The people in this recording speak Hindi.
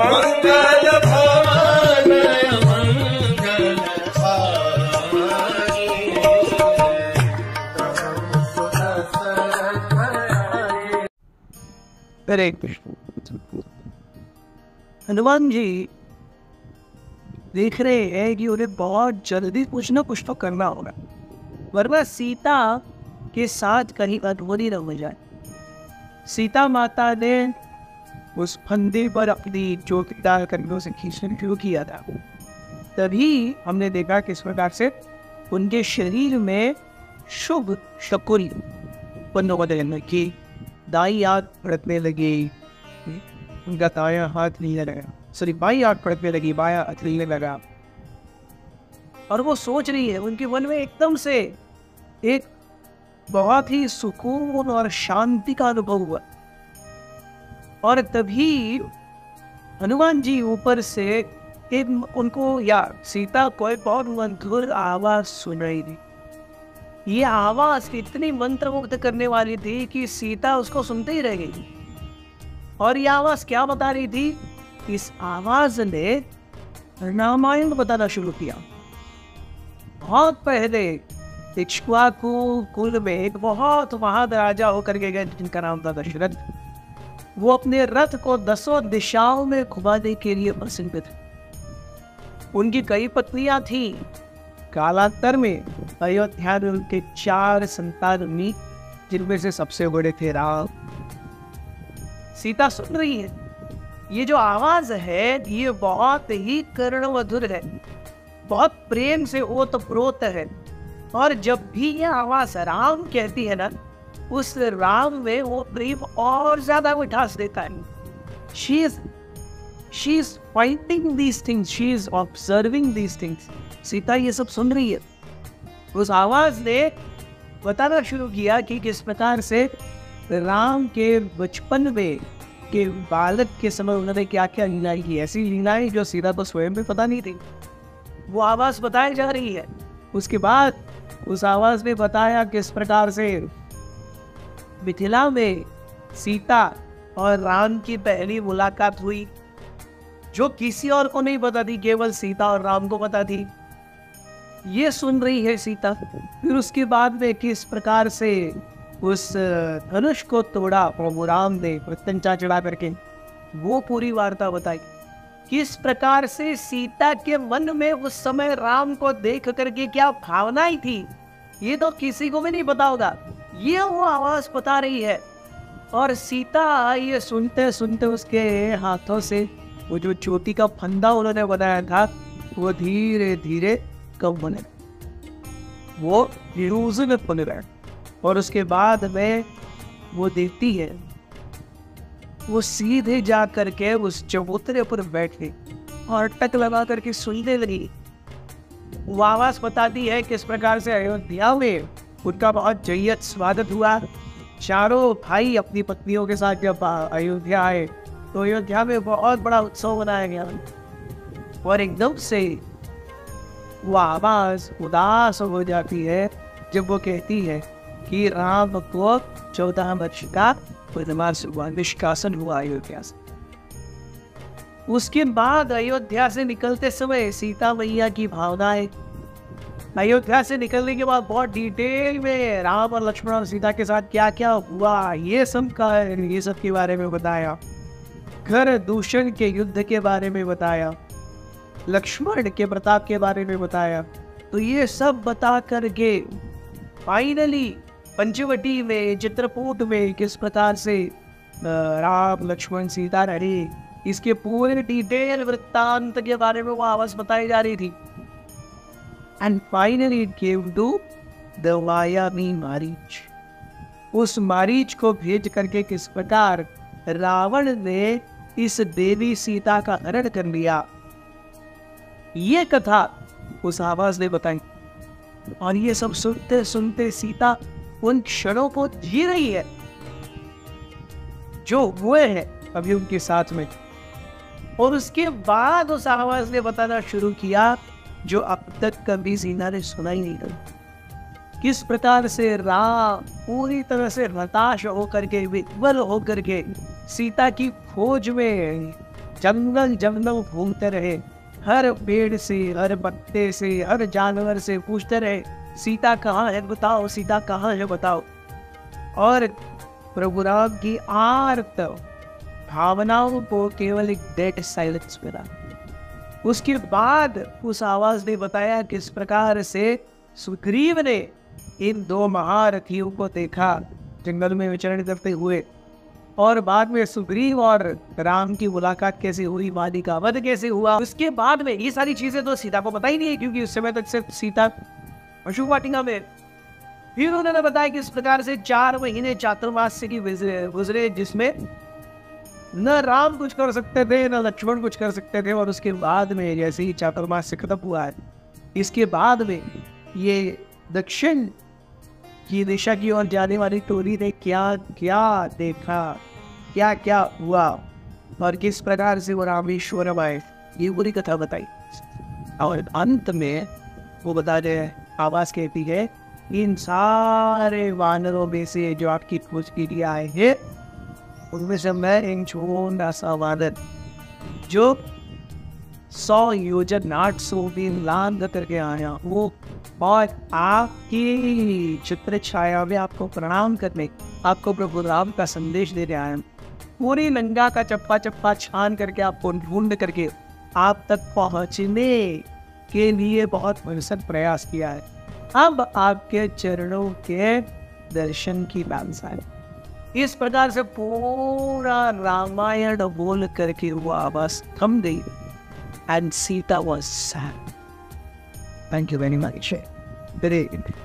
मंगल भवन हरे कृष्ण। हनुमान जी देख रहे हैं कि उन्हें बहुत जल्दी कुछ ना कुछ तो करना होगा, वरना सीता के साथ कहीं अधूरी न हो जाए। सीता माता ने उस फंदे पर अपनी चोटीदार कंधों से खींचना शुरू किया था। तभी हमने देखा कि इस प्रकार से उनके शरीर में शुभ शकुन उत्पन्न होने लगी। दाई आंख फड़कने लगी, उनका दायां हाथ नीले लगा, सॉरी बाई आंख फड़कने लगी, बायां हाथ नीले लगा। और वो सोच रही है, उनके मन में एकदम से एक बहुत ही सुकून और शांति का अनुभव हुआ। और तभी हनुमान जी ऊपर से एक उनको या सीता को एक बहुत मधुर आवाज सुन रही थी। ये आवाज इतनी मंत्रमुग्ध करने वाली थी कि सीता उसको सुनते ही रह गई। और ये आवाज क्या बता रही थी? इस आवाज ने रामायण बताना शुरू किया। बहुत पहले इक्ष्वाकु कुल में एक बहुत महान राजा होकर के गए जिनका नाम था दशरथ। वो अपने रथ को 10 दिशाओं में घुमाने के लिए प्रसिद्ध थे। उनकी कई पत्नियां थी। कालांतर में अयोध्या में उनके 4 संतान हुई, जिनमें से सबसे बड़े थे राम। सीता सुन रही है, ये जो आवाज है ये बहुत ही कर्ण मधुर है, बहुत प्रेम से ओतप्रोत है। और जब भी ये आवाज राम कहती है ना, उस राम में वो प्रेम और ज्यादा मिठास देता है। She is finding these things, she is observing these things. Sita ये सब सुन रही है। उस आवाज ने बताना शुरू किया कि किस प्रकार से राम के बचपन में के बालक के समय उन्होंने क्या क्या लीलाएं की, ऐसी लीलाएं जो सीता को स्वयं में पता नहीं थी। वो आवाज बताई जा रही है। उसके बाद उस आवाज ने बताया किस प्रकार से मिथिला में सीता और राम की पहली मुलाकात हुई, जो किसी और को नहीं पता थी, केवल सीता और राम को पता थी। ये सुन रही है सीता। फिर उसके बाद में किस प्रकार से उस धनुष को तोड़ा प्रभु राम ने प्रत्यंचा चढ़ा करके, वो पूरी वार्ता बताई। किस प्रकार से सीता के मन में उस समय राम को देख करके क्या भावनाएं थी, ये तो किसी को भी नहीं पता होगा। ये वो आवाज बता रही है। और सीता ये सुनते सुनते उसके हाथों से वो जो चोटी का फंदा उन्होंने बनाया था वो धीरे धीरे कम होने, वो लूजन होने लगा। और उसके बाद में वो देखती है, वो सीधे जा करके उस चबूतरे पर बैठ गई और टक लगा करके सुनने लगी। वो आवाज बताती है किस प्रकार से अयोध्या में उनका बहुत जय्यत स्वागत हुआ। चारों भाई अपनी पत्नियों के साथ जब अयोध्या आए तो अयोध्या में बहुत बड़ा उत्सव मनाया गया। और एकदम से वो आवाज उदास हो जाती है जब वो कहती है कि राम को 14 वर्ष का वनवास हुआ, निष्कासन हुआ अयोध्या से। उसके बाद अयोध्या से निकलते समय सीता मैया की भावनाएं, अयोध्या से निकलने के बाद बहुत डिटेल में राम और लक्ष्मण और सीता के साथ क्या क्या हुआ ये सब के बारे में बताया। घर दूषण के युद्ध के बारे में बताया, लक्ष्मण के प्रताप के बारे में बताया। तो ये सब बता करके फाइनली पंचवटी में, चित्रकूट में किस प्रकार से राम लक्ष्मण सीता रहे, इसके पूरे डिटेल वृत्तांत के बारे में वो आवाज बताई जा रही थी। And finally it came to the मायावी मारीच। उस मारीच को भेज करके किस प्रकार रावण ने इस देवी सीता का हरण कर लिया, ये कथा उस आवाज ने बताई। और ये सब सुनते सुनते सीता उन क्षणों को जी रही है जो हुए हैं अभी उनके साथ में। और उसके बाद उस आवाज ने बताना शुरू किया जो अब तक कभी सीता ने सुना ही नहीं था। किस प्रकार से राम पूरी तरह से हताश होकर के, विह्वल होकर के सीता की खोज में जंगल जंगल घूमते रहे, हर पेड़ से, हर पत्ते से, हर जानवर से पूछते रहे, सीता कहाँ है बताओ, सीता कहाँ है बताओ। और प्रभु राम की आर्त भावनाओं को केवल एक डेड साइलेंस मिला। उसके बाद उस आवाज ने बताया किस प्रकार से सुग्रीव ने इन दो महारथियों को देखा जंगल में विचरण करते हुए, और बाद में सुग्रीव और राम की मुलाकात कैसे हुई, वाली का वध कैसे हुआ। उसके बाद में ये सारी चीजें तो सीता को पता ही नहीं है, क्योंकि उस समय तक सिर्फ सीता पशु वाटिका में। फिर उन्होंने बताया कि इस प्रकार से 4 महीने चातुर्मास से गुजरे, जिसमें न राम कुछ कर सकते थे न लक्ष्मण कुछ कर सकते थे। और उसके बाद में जैसे ही चातुर्मास से खत्म हुआ है, इसके बाद में ये दक्षिण की दिशा की ओर जाने वाली टोली ने क्या क्या देखा, क्या क्या हुआ, और किस प्रकार से वो रामेश्वरम आए, ये पूरी कथा बताई। और अंत में वो बता रहे आवाज कहती है, इन सारे वानरों में से जो आपकी खोज के लिए आए हैं, उनमें से मैं एक छोटा सा वानर जो 100 योजन 800 दिन लांघ करके आया हूँ, और आपकी चित्र छाया में आपको प्रणाम करने, आपको प्रभु राम का संदेश देने आया हूँ। पूरी लंका का चप्पा चप्पा छान करके आपको ढूंढ करके आप तक पहुँचने के लिए बहुत भरसक प्रयास किया है। अब आपके चरणों के दर्शन की लालसा है। इस प्रकार से पूरा रामायण बोल करके वो आवाज थम गई, and Sita was sad. Thank you very much.